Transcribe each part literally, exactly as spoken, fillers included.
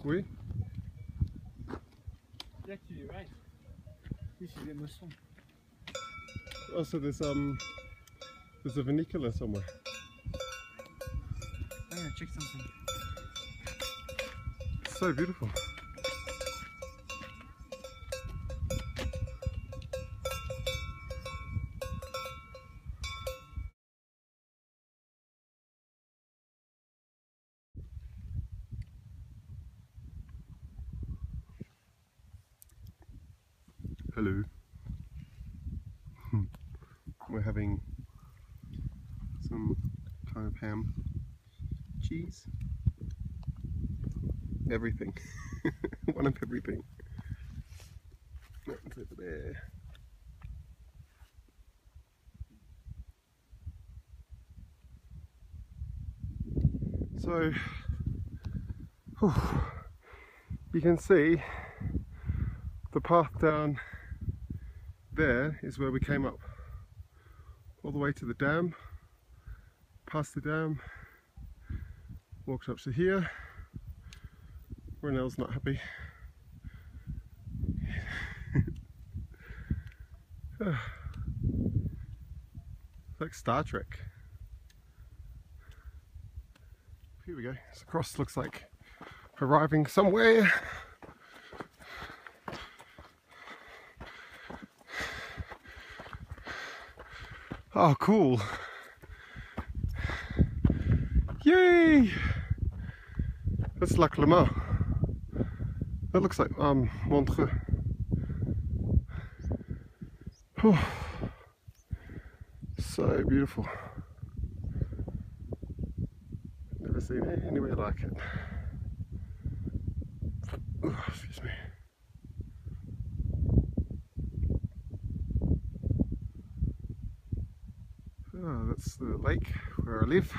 Oui. Là tu ouais. Oui, c'est des moissons. Oh, so there's um, there's a vernacular somewhere. I'm gonna check something. It's so beautiful. Hello. We're having some kind of ham, cheese, everything. One of everything. That's over there. So, whew, you can see the path down there is where we came up, all the way to the dam, past the dam, walked up to here. Ronel's not happy. Like Star Trek. Here we go. This cross looks like arriving somewhere. Oh, cool. Yay! That's Lac Le Mans. That looks like um, Montreux. Oh, so beautiful. Never seen it anywhere like it. Oh, excuse me. Oh, that's the lake where I live.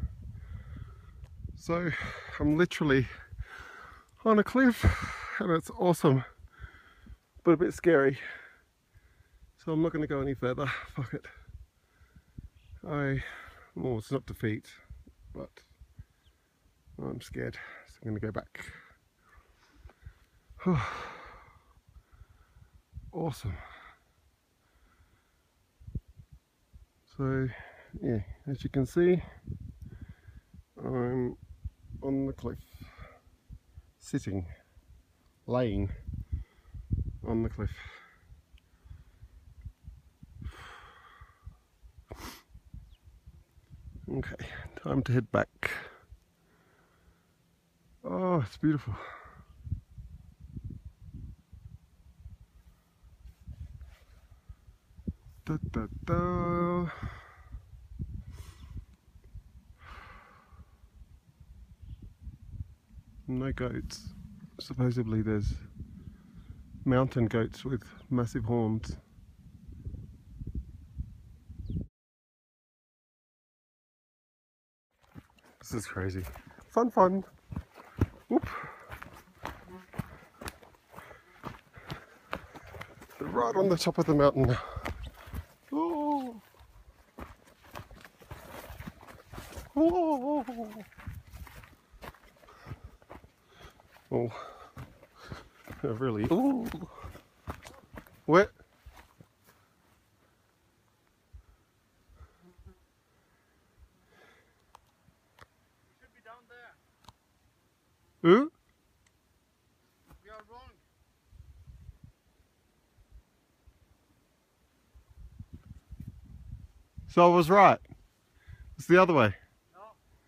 So I'm literally on a cliff and it's awesome, but a bit scary. So I'm not going to go any further. Fuck it. I, well, it's not defeat, but I'm scared, so I'm going to go back. Awesome. So, yeah, as you can see, I'm on the cliff, sitting, laying on the cliff. Okay, time to head back. Oh, it's beautiful. Da, da, da. No goats. Supposedly there's mountain goats with massive horns. This is crazy. Fun, fun. Whoop. They're right on the top of the mountain now. Oh. Oh. Oh. They're really. Oh. Wet. Should be down there. Who? We are wrong. So I was right. It's the other way. No.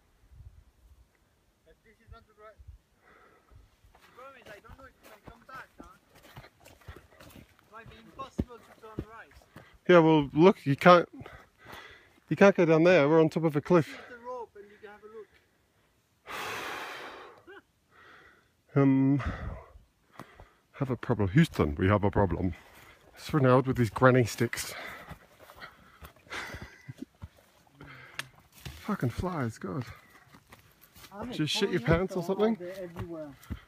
But this is not the right. The problem is I don't know if you can come back, huh? It might be impossible to turn right. Yeah, well, look, you can't. You can't go down there. We're on top of a cliff. Use the rope and you can have a look. Um, have a problem. Houston, we have a problem. It's Ronald with his granny sticks. Fucking flies, God. I'm Just shit your pants or something? They're everywhere.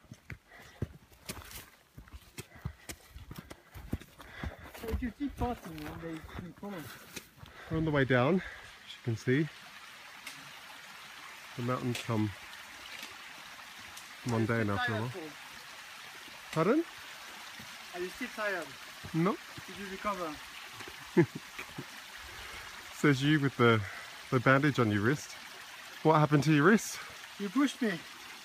So if you keep passing them, they keep coming. We're on the way down, as you can see. The mountains come mundane Are you after a still while. tired, Paul? Pardon? Are you still tired? No. Did you recover? Says you with the, the bandage on your wrist. What happened to your wrist? You pushed me.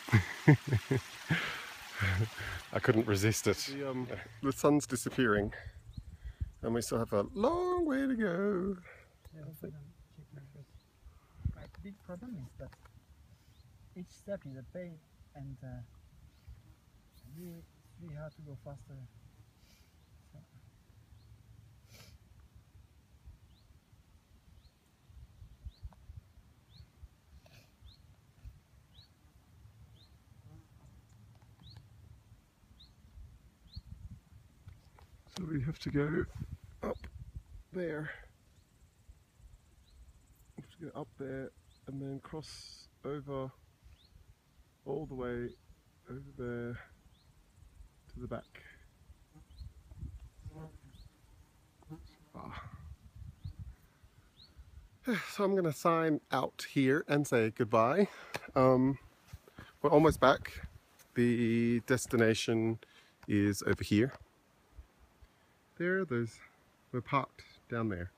I couldn't resist it. The, um, the sun's disappearing and we still have a long way to go. Yeah, check my wrist. My big problem is that each step is a pain and uh, really, it's really hard to go faster. So. So we have to go up there. We have to go up there and then cross over all the way over there to the back. Ah. So I'm going to sign out here and say goodbye. Um, we're almost back. The destination is over here. There, there's, we're parked down there.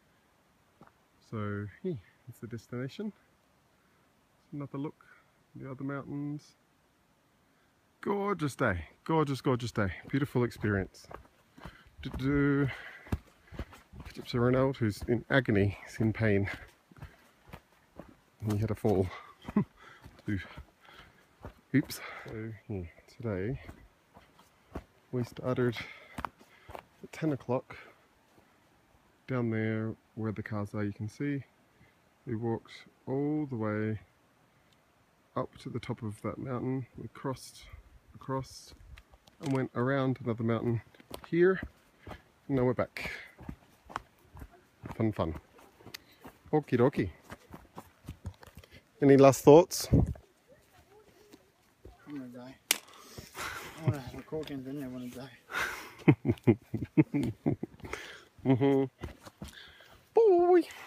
So, yeah, it's the destination. Another look at the other mountains. Gorgeous day, gorgeous, gorgeous day. Beautiful experience. Do-do. Catch up to Ronald, who's in agony, he's in pain. He had a fall. Oops. So, yeah, today we started at ten o'clock down there where the cars are. You can see we walked all the way up to the top of that mountain. We crossed across and went around another mountain here. Now we're back. Fun, fun. Okie dokie. Any last thoughts? I'm gonna die. I wanna have a coke and then I wanna die. Mm-hmm. Boy.